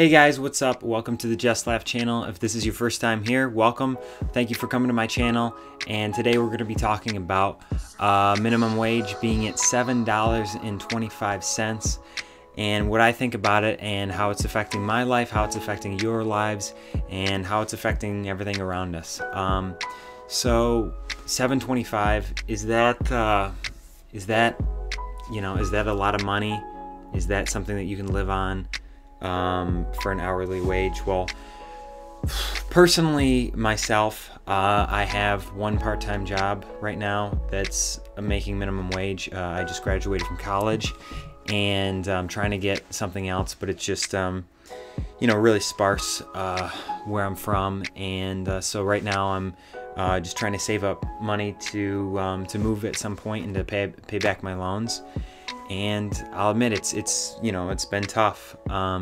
Hey guys, what's up? Welcome to the JustLaugh channel. If this is your first time here, welcome. Thank you for coming to my channel. And today we're going to be talking about minimum wage being at $7.25 and what I think about it and how it's affecting my life, how it's affecting your lives, and how it's affecting everything around us. So $7.25, is that a lot of money? Is that something that you can live on for an hourly wage? Well, personally myself, I have one part-time job right now that's making minimum wage. I just graduated from college and I'm trying to get something else, but it's just really sparse where I'm from, and so right now I'm just trying to save up money to move at some point and to pay back my loans. And I'll admit it's been tough.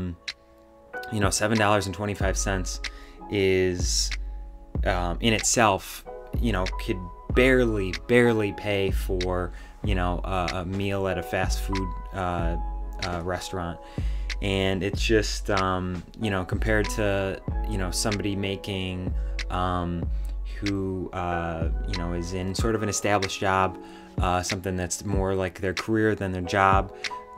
$7.25 is in itself, could barely pay for a meal at a fast food restaurant. And it's just compared to somebody making who is in sort of an established job, something that's more like their career than their job.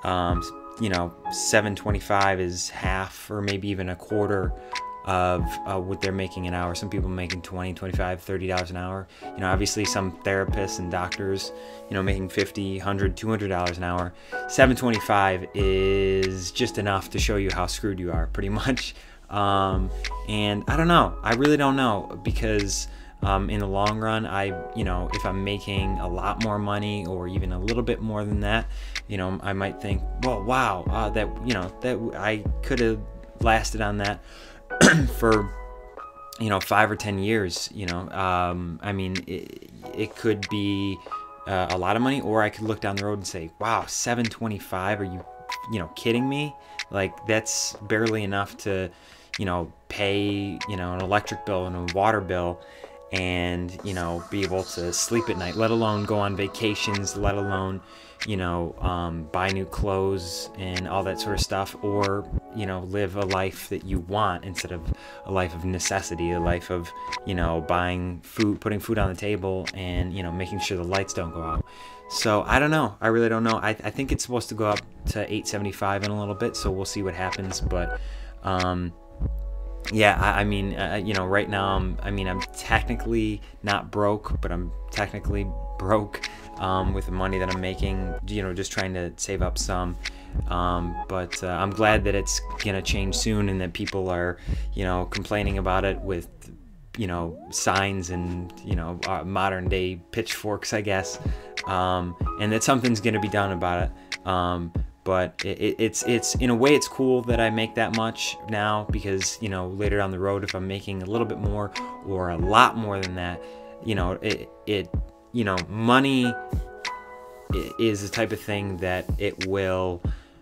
$7.25 is half or maybe even a quarter of what they're making an hour. Some people making $20, $25, $30 an hour. Obviously some therapists and doctors, making $50, $100, $200 an hour. $7.25 is just enough to show you how screwed you are, pretty much. And I don't know. I really don't know, because in the long run, if I'm making a lot more money or even a little bit more than that, I might think, well, wow, that I could have lasted on that for 5 or 10 years. I mean, it could be a lot of money, or I could look down the road and say, wow, $7.25, are you kidding me? Like, that's barely enough to pay an electric bill and a water bill, and be able to sleep at night, let alone go on vacations, let alone buy new clothes and all that sort of stuff, or live a life that you want instead of a life of necessity, a life of buying food, putting food on the table, and making sure the lights don't go out. So I don't know. I really don't know. I think it's supposed to go up to $8.75 in a little bit, so we'll see what happens. But yeah, I mean, right now, I'm technically not broke, but I'm technically broke with the money that I'm making, just trying to save up some. But I'm glad that it's gonna change soon, and that people are, complaining about it with, signs and, modern day pitchforks, I guess, and that something's gonna be done about it. But it's in a way, it's cool that I make that much now, because later down the road, if I'm making a little bit more or a lot more than that, money is the type of thing that it'll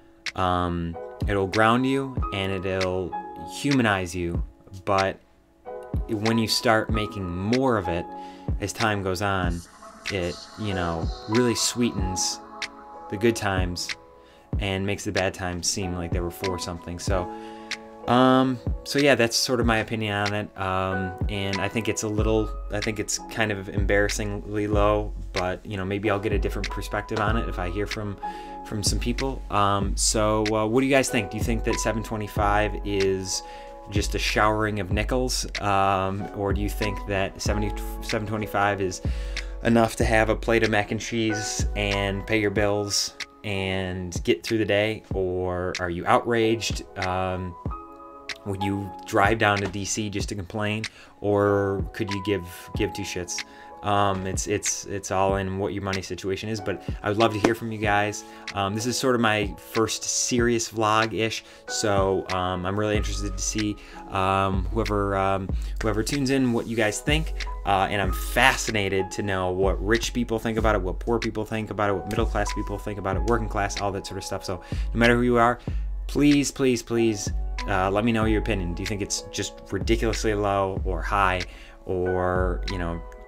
ground you and it'll humanize you. But when you start making more of it as time goes on, it really sweetens the good times and makes the bad times seem like they were for something. So yeah, that's sort of my opinion on it. And I think it's kind of embarrassingly low, but maybe I'll get a different perspective on it if I hear from some people. So what do you guys think? Do you think that $7.25 is just a showering of nickels, or do you think that $7.25 is enough to have a plate of mac and cheese and pay your bills and get through the day? Or are you outraged? Would you drive down to DC just to complain, or could you give two shits? It's all in what your money situation is, but I would love to hear from you guys. This is sort of my first serious vlog-ish, so I'm really interested to see whoever tunes in, what you guys think. And I'm fascinated to know what rich people think about it, what poor people think about it, what middle class people think about it, working class, all that sort of stuff. So no matter who you are, please, please, please let me know your opinion. Do you think it's just ridiculously low or high, or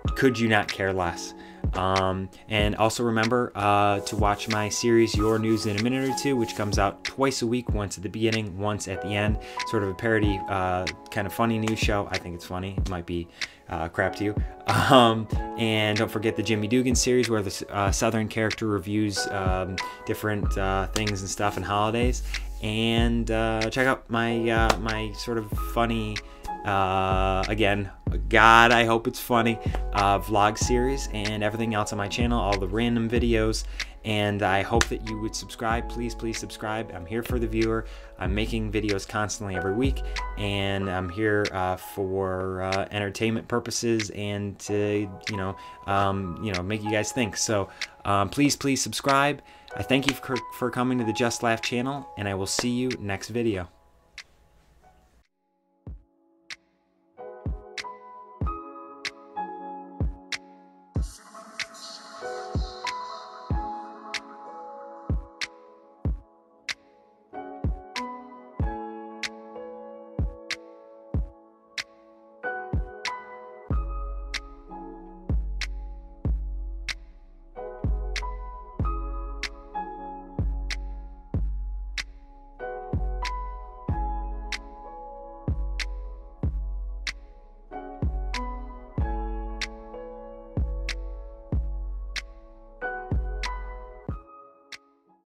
could you not care less? And also remember to watch my series Your News in a Minute or Two, which comes out twice a week, once at the beginning, once at the end. Sort of a parody, kind of funny news show. I think it's funny. It might be crap to you. And don't forget the Jimmy Dugan series, where the Southern character reviews different things and stuff and holidays. And check out my my sort of funny, again, God, I hope it's funny, vlog series and everything else on my channel, all the random videos. And I hope that you would subscribe. Please, please subscribe. I'm here for the viewer. I'm making videos constantly every week, and I'm here for entertainment purposes and to, make you guys think. So please, please subscribe. I thank you for coming to the JustLaugh channel, and I will see you next video.